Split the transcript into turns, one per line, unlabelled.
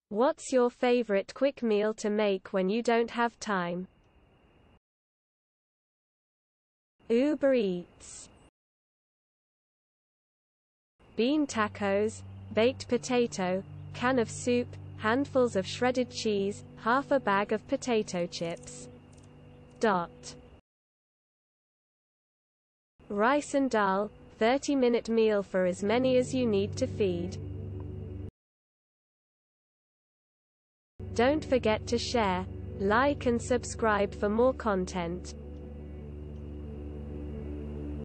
What's your favorite quick meal to make when you don't have time? Uber Eats. Bean tacos, baked potato, can of soup, handfuls of shredded cheese, half a bag of potato chips. Rice and dal, 30-minute meal for as many as you need to feed. Don't forget to share, like and subscribe for more content.